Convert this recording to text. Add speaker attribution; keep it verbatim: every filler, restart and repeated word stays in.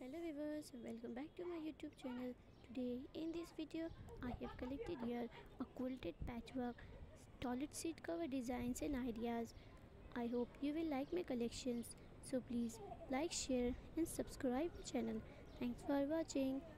Speaker 1: Hello viewers, welcome back to my YouTube channel. Today in this video I have collected here a quilted patchwork toilet seat cover designs and ideas. I hope you will like my collections, so please like, share and subscribe my channel. Thanks for watching.